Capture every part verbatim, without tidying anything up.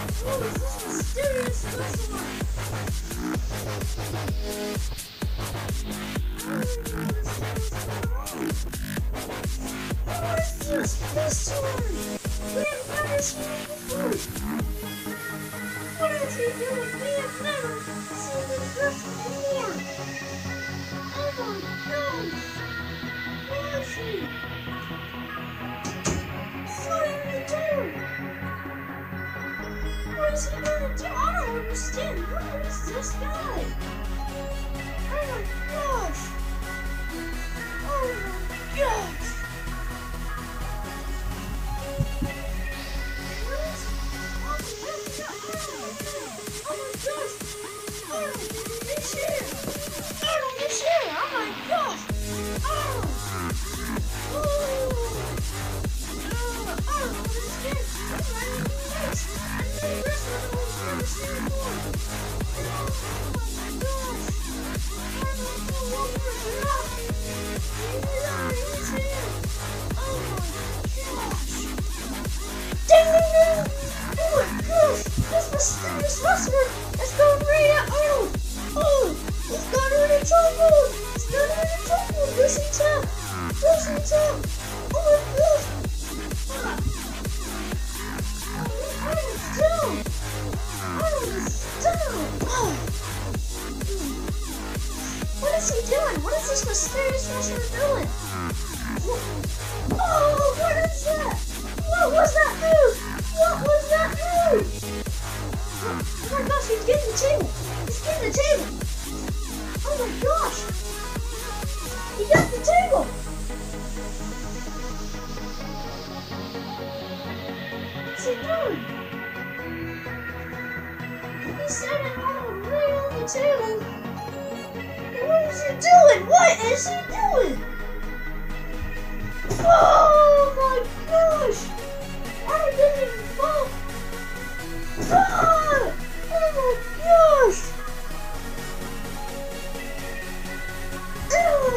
What is this mysterious wrestler? What is this mystery? We have never seen it before. What is he doing? We have never seen this wrestler before. Oh my gosh! Where is he? What in the door? What is he gonna do? I don't understand. Who is this guy? Oh my gosh! Oh my gosh! Mysterious wrestler has gone right at Arnold! Oh! He's got her in a chokehold! He's got her in a chokehold! Listen tap! Listen tap! Oh my gosh! Ah. Arnold's down! Arnold is down! Oh. What is he doing? What is this mysterious wrestler doing? Oh! What is that? What was that move? What was that move? Oh my gosh, he's getting the table! He's getting the table! Oh my gosh! He got the table! What's he doing? He's standing all right on the table! What is he doing? What is he doing? Oh my gosh! I didn't even fall! Ah! Oh my gosh! Ew!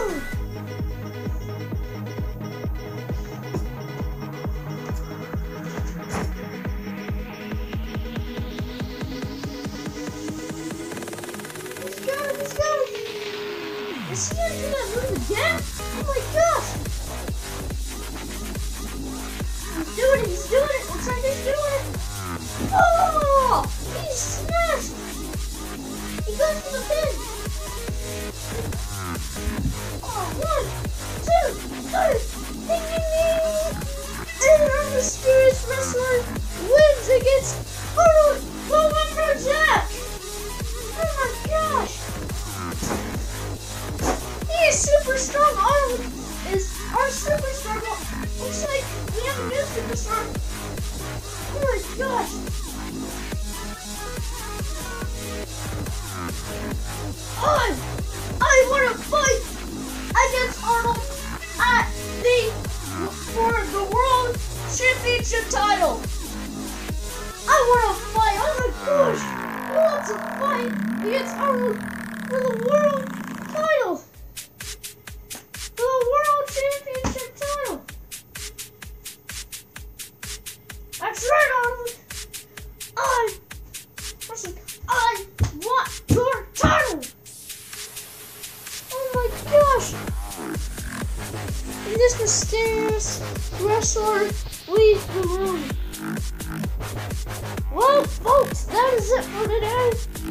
He's got it, he's got it! Is he gonna do that move again? Oh my gosh! He's doing it, he's doing it! Looks like he's doing it! Oh! He smashed! He goes for the pin! Oh, one, two, three! Ding, ding, ding! And our mysterious wrestler wins against Arnold Lumberjack! Oh my gosh! He is super strong! Arnold is our super strong! Looks like we have a new superstar! Oh my gosh! I, I want to fight against Arnold at the for the World Championship title. I want to fight. Oh my gosh! I want to fight against Arnold for the World title, for the World Championship title. That's right, Arnold. I, I want your title. Oh my gosh! And this mysterious wrestler leaves the room. Well, folks, that is it for today.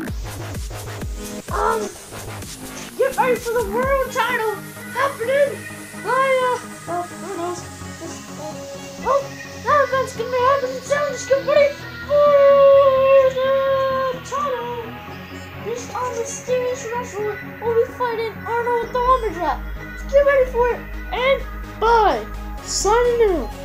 Um, get ready for the world title happening. I, uh, uh, who knows? Oh, that event's gonna be happening soon. Just get ready for the title. This our mysterious wrestler will be fighting Arnold the Lumberjack. Get ready for it, and bye. Signing out.